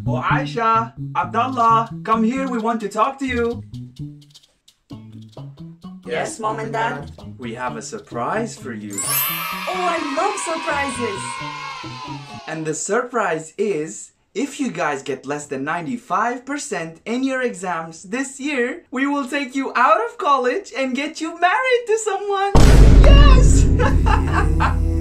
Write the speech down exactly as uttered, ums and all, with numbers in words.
Oh, Aisha, Abdullah, come here, we want to talk to you. Yes, Mom and Dad? We have a surprise for you. Oh, I love surprises! And the surprise is, if you guys get less than ninety-five percent in your exams this year, we will take you out of college and get you married to someone. Yes!